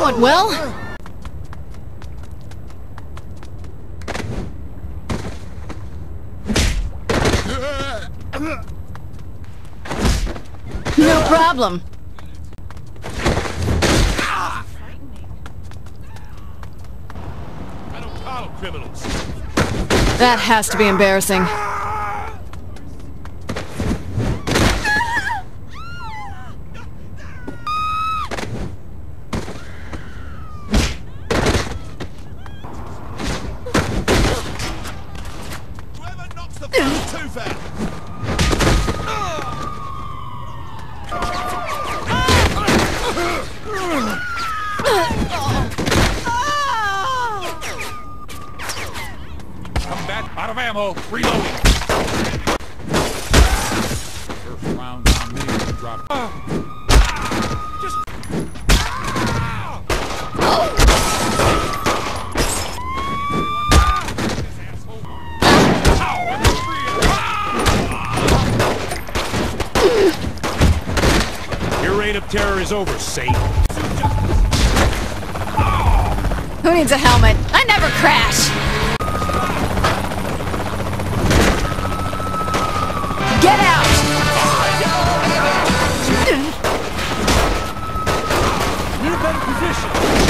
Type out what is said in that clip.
went well. No problem. I don't coddle criminals. That has to be embarrassing. Whoever knocks the front tooth out. Combat out of ammo. Reloading. First round on me. Drop. Just. Your reign of terror is over, Satan. Who needs a helmet? I never crash! Get out! Need a better position.